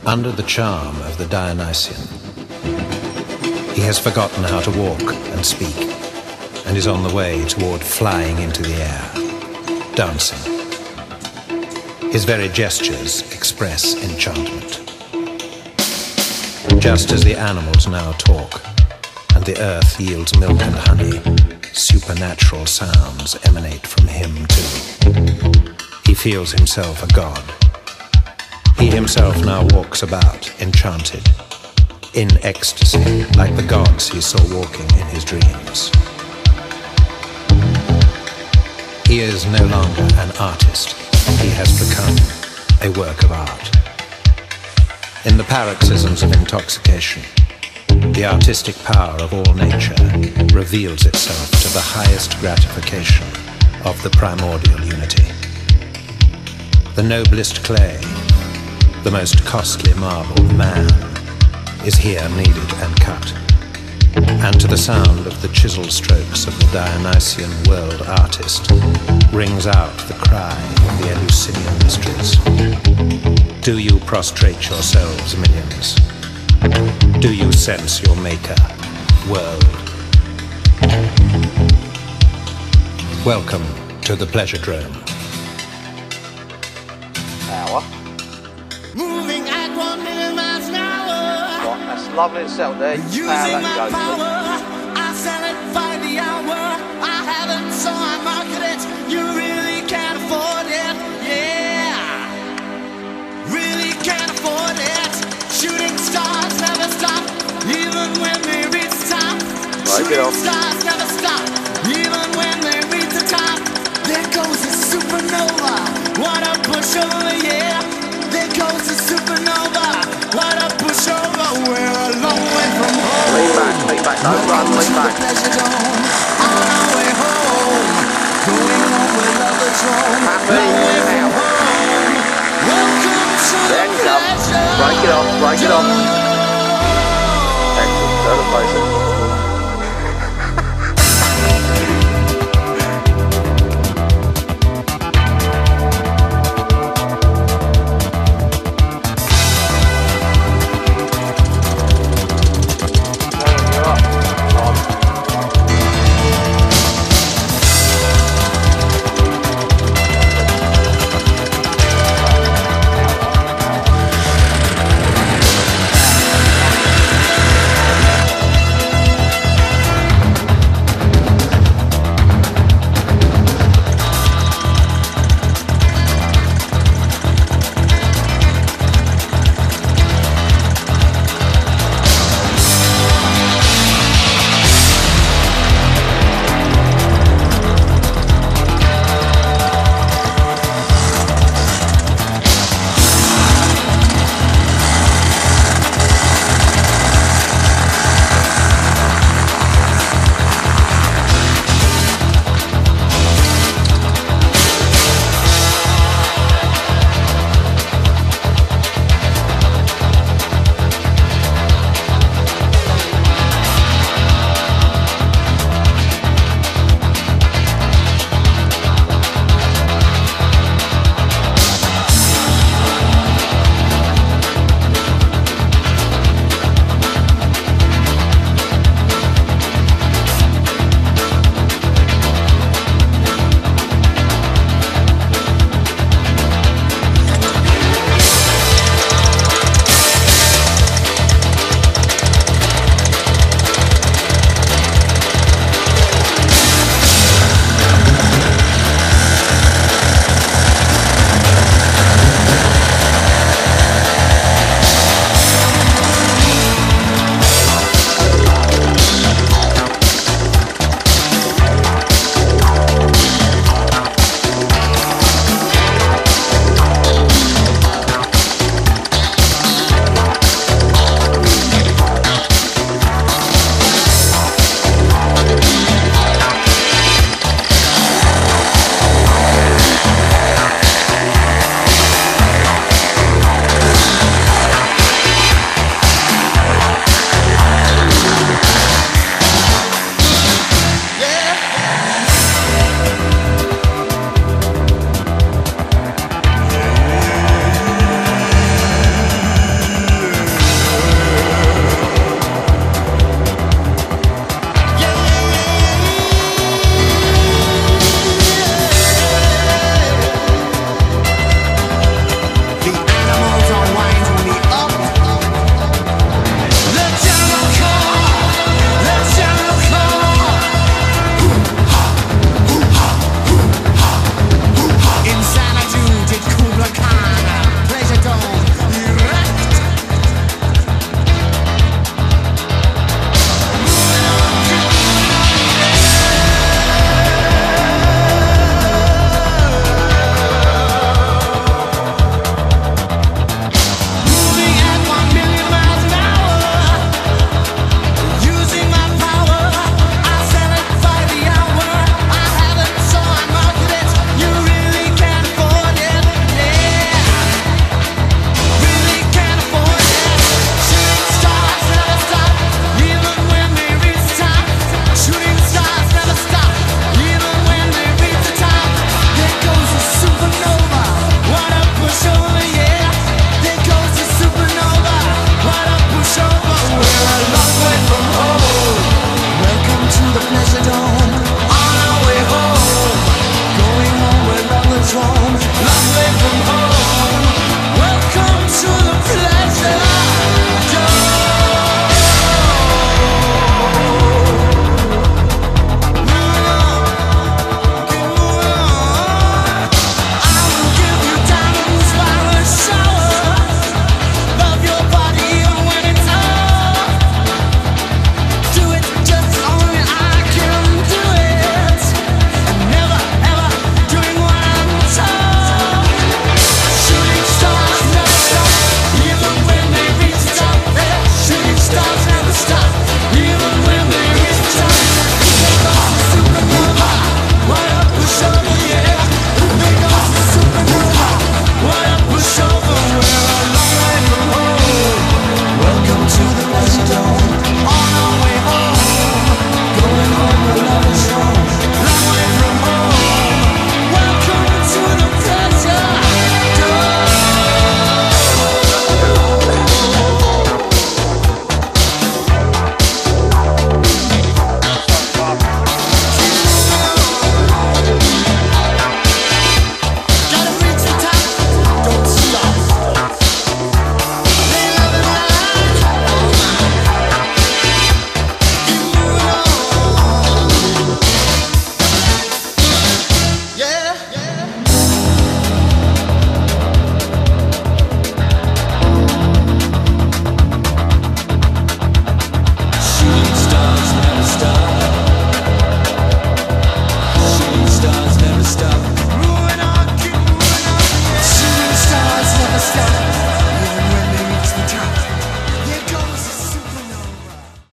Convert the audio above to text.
under the charm of the Dionysian. He has forgotten how to walk and speak, and is on the way toward flying into the air, dancing. His very gestures express enchantment. Just as the animals now talk, and the earth yields milk and honey, supernatural sounds emanate from him too. He feels himself a god. He himself now walks about, enchanted, in ecstasy, like the gods he saw walking in his dreams. He is no longer an artist. He has become a work of art. In the paroxysms of intoxication, the artistic power of all nature reveals itself to the highest gratification of the primordial unity. The noblest clay, the most costly marble, man, is here kneaded and cut, and to the sound of the chisel strokes of the Dionysian world artist rings out the cry of the Eleusinian mysteries. Do you prostrate yourselves, millions? Do you sense your maker, world? Welcome to the Pleasure Drome. Hour. Moving at 1 million miles an hour. Right, that's lovely itself there. Using my power, I sell it by the hour. I have it, so I market it. You really can't afford it, yeah. Really can't afford it. Shooting stars never stop, even when they reach the top. Shooting stars never stop, even when they reach the top. There goes a supernova, what a pushover, yeah. There goes a supernova, what a pushover. We're a long way from home. Lean back, don't run, lean back. On our way home, going home with lovers home. Happy now. Welcome to There the you go. pleasure. Break it off, break it off. Excellent, third place.